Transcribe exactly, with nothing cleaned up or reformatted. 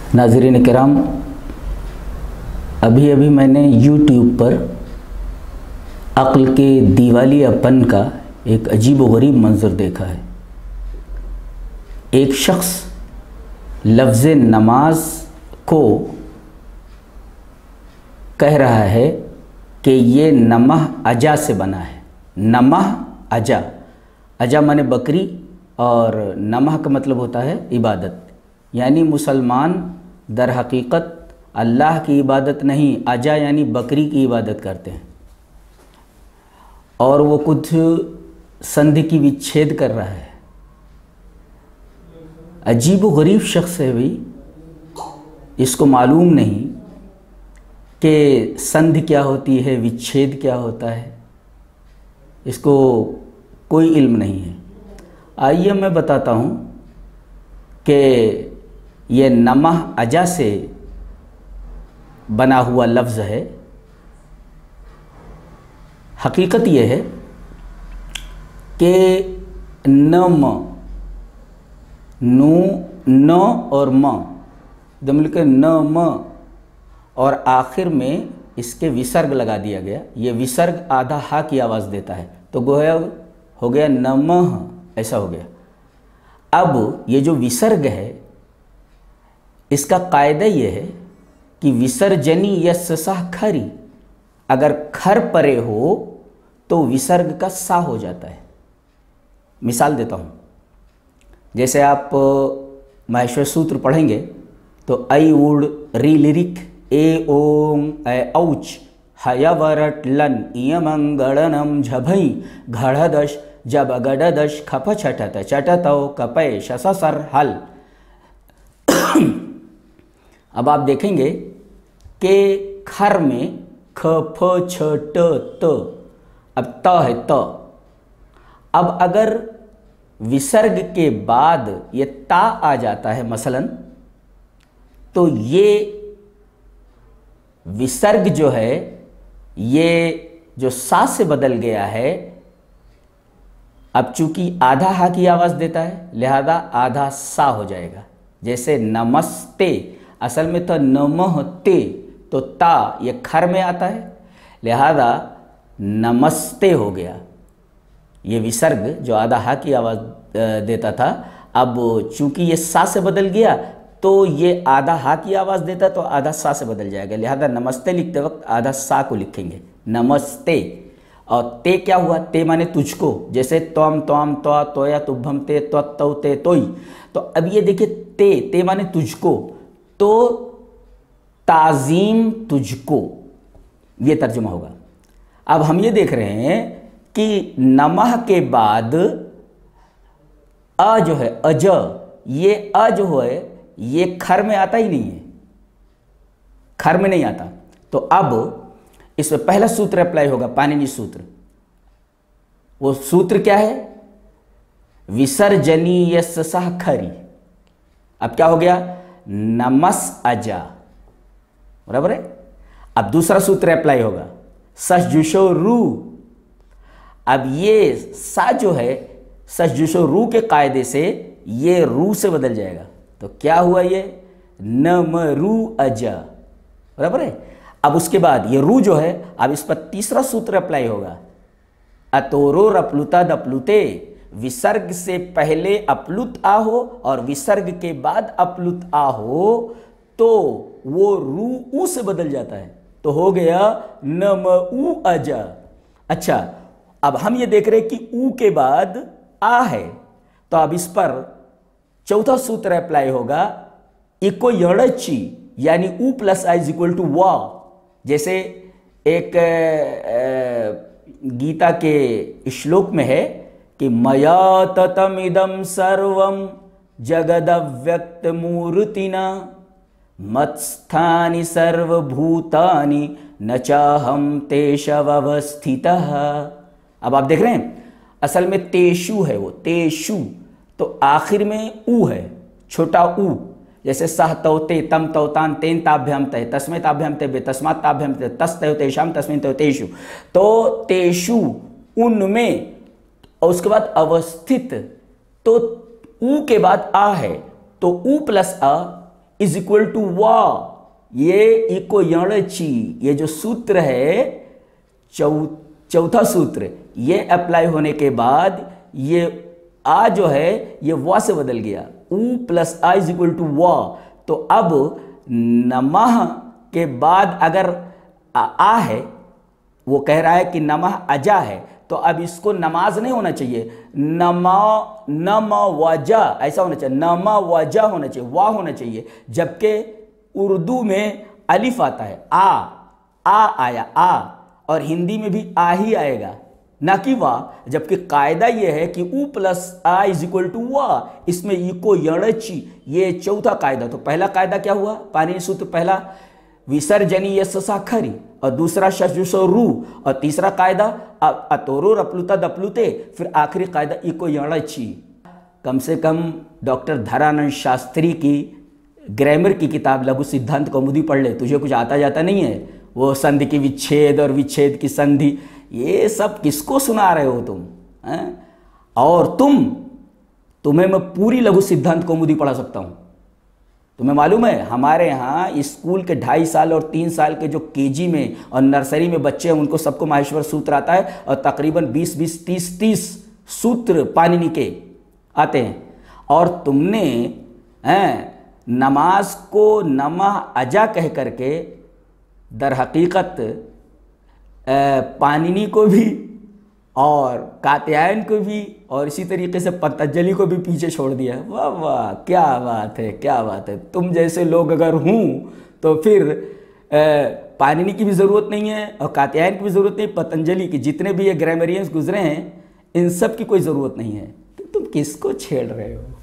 नाज़रीन किराम, अभी अभी मैंने यूट्यूब पर अक्ल के दीवालियापन का एक अजीब व गरीब मंज़र देखा है। एक शख्स लफ्ज़ नमाज को कह रहा है कि ये नमह अजा से बना है। नमह अजा, अजा माने बकरी और नमह का मतलब होता है इबादत। यानी मुसलमान दर हकीकत अल्लाह की इबादत नहीं, अजा यानी बकरी की इबादत करते हैं। और वो कुछ संधि की विच्छेद कर रहा है। अजीब व गरीब शख्स है भाई, इसको मालूम नहीं कि संधि क्या होती है, विच्छेद क्या होता है, इसको कोई इल्म नहीं है। आइए मैं बताता हूँ कि ये नमह अजा से बना हुआ लफ्ज़ है। हकीकत ये है कि नम, नू, न और म दो मिलकर न म और आखिर में इसके विसर्ग लगा दिया गया। ये विसर्ग आधा हा की आवाज़ देता है, तो गोया हो गया नमः, ऐसा हो गया। अब ये जो विसर्ग है इसका कायदा ये है कि विसर्जनी यस्सा खरी, अगर खर परे हो तो विसर्ग का सा हो जाता है। मिसाल देता हूँ, जैसे आप माहेश्वर सूत्र पढ़ेंगे तो ऐ उड़ री लिरिक ए ओम ऐ औच हयवरट लन इयमंगड़नम झभई घड़दश जब गडदश खप छटत चटतौ कपय शससर हल। अब आप देखेंगे कि खर में ख फ छ ट त, अब त है त। अब अगर विसर्ग के बाद ये ता आ जाता है मसलन, तो ये विसर्ग जो है ये जो सा से बदल गया है, अब चूंकि आधा हा की आवाज़ देता है लिहाजा आधा सा हो जाएगा। जैसे नमस्ते, असल में तो नमहते, तो ता ये खर में आता है लिहाजा नमस्ते हो गया। ये विसर्ग जो आधा हा की आवाज़ देता था, अब चूंकि ये सा से बदल गया तो ये आधा हा की आवाज़ देता तो आधा सा से बदल जाएगा। लिहाजा नमस्ते लिखते वक्त आधा सा को लिखेंगे, नमस्ते। और ते क्या हुआ? ते माने तुझको, जैसे त्वम त्वम त्वा तोया तुभम ते त्व तौ ते तोई। तो अब ये देखिए ते, ते माने तुझको, तो ताज़ीम तुझको, ये तर्जुमा होगा। अब हम ये देख रहे हैं कि नमह के बाद अ जो है अज, ये अ जो है ये खर में आता ही नहीं है, खर में नहीं आता। तो अब इसमें पहला सूत्र अप्लाई होगा, पाणिनि सूत्र। वो सूत्र क्या है? विसर्जनी यस्सा खरी। अब क्या हो गया? नमस अजा, बराबर है। अब दूसरा सूत्र अप्लाई होगा, सजुषो रू। अब ये सा जो है सजुषो रू के कायदे से ये रू से बदल जाएगा, तो क्या हुआ? ये नम रू अजा, बराबर है। अब उसके बाद ये रू जो है, अब इस पर तीसरा सूत्र अप्लाई होगा, अतोरो रपलुता दपलुते। विसर्ग से पहले अपलुत आ हो और विसर्ग के बाद अपलुत आ हो तो वो रू ऊ से बदल जाता है, तो हो गया नम ऊ अजा। अच्छा, अब हम ये देख रहे हैं कि ऊ के बाद आ है, तो अब इस पर चौथा सूत्र अप्लाई होगा, इको यड़ची, यानी ऊ प्लस आई इज इक्वल टू वा। जैसे एक गीता के श्लोक में है कि मया ततमिदं सर्वं जगदव्यक्त मूर्तिना मत्स्थानि सर्वभूतानि न चाहम तेषवस्थितः। अब आप देख रहे हैं असल में तेषु है, वो तेषु, तो आखिर में ऊ है, छोटा ऊ। जैसे सह तौते तम तौतान तेन ताभ्याम तय तस्मै ताभ्याम तय तस्मात् ताभ्याम तय तस तय तेषाम तस्मिन् तय तेषु। तो तेषु उनमें, और उसके बाद अवस्थित, तो ऊ के बाद आ है, तो ऊ प्लस अ इज इक्वल टू वा, ये इको यणची, ये जो सूत्र है चौ चौथा सूत्र, ये अप्लाई होने के बाद ये आ जो है ये वा से बदल गया, उ प्लस आ इज इक्वल टू वा। तो अब नमः के बाद अगर आ, आ है, वो कह रहा है कि नमः अजा है, तो अब इसको नमाज नहीं होना चाहिए, नमा नम वजा ऐसा होना चाहिए, नमा वजा होना चाहिए, वाह होना चाहिए। जबकि उर्दू में अलिफ आता है, आ आ आया आ, और हिंदी में भी आ ही आएगा ना कि वाह। जबकि कायदा ये है कि उ प्लस आ इज इक्वल टू वाह, इसमें इको यणची, ये चौथा कायदा। तो पहला कायदा क्या हुआ, पाणिनि सूत्र पहला विसर्जनी यस साखरी, और दूसरा शशुषो रू, और तीसरा कायदा अतोरो रपलुता दपलुते, फिर आखिरी कायदा इको यणची। कम से कम डॉक्टर धरानंद शास्त्री की ग्रामर की किताब लघु सिद्धांत कौमुदी पढ़ ले, तुझे कुछ आता जाता नहीं है। वो संधि की विच्छेद और विच्छेद की संधि, ये सब किसको सुना रहे हो तुम हैं? और तुम तुम्हें मैं पूरी लघु सिद्धांत कौमुदी पढ़ा सकता हूँ। तुम्हें मालूम है हमारे यहाँ स्कूल के ढाई साल और तीन साल के जो केजी में और नर्सरी में बच्चे हैं उनको सबको माहेश्वर सूत्र आता है, और तकरीबन बीस बीस तीस तीस सूत्र पाणिनि के आते हैं। और तुमने हैं नमाज को नमः अजा कह करके दर हकीकत पाणिनि को भी और कात्यायन को भी और इसी तरीके से पतंजलि को भी पीछे छोड़ दिया। वाह वाह, क्या बात है, क्या बात है। तुम जैसे लोग अगर हूँ तो फिर पाणिनि की भी ज़रूरत नहीं है और कात्यायन की भी ज़रूरत नहीं, पतंजलि की जितने भी ये ग्रामरियंस गुजरे हैं इन सब की कोई ज़रूरत नहीं है। तो तुम किसको छेड़ रहे हो?